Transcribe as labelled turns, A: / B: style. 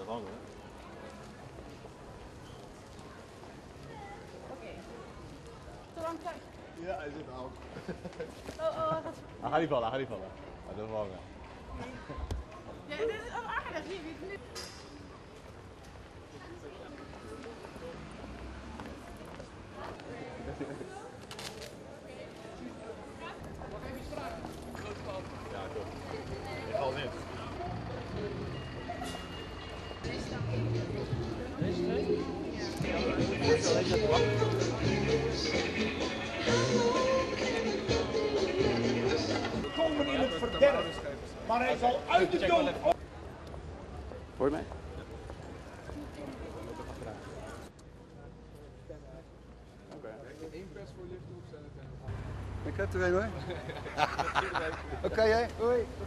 A: Dat hangen.
B: Oké. Te lang tijd.
A: Ja, hij zit al.
B: Hij
A: gaat niet vallen, hij gaat niet vallen. Maar dat is hangen.
B: Ja, dit is aardig. Zie je het nu?
A: Ja, toch. Ik val niet.
C: Komen in het verderf, maar hij zal uit de dood.
A: Hoor je mij?
D: Ik heb er een hoor. Oké, hè? Hoi.